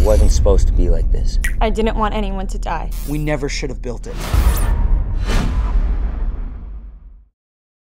wasn't supposed to be like this. I didn't want anyone to die. We never should have built it.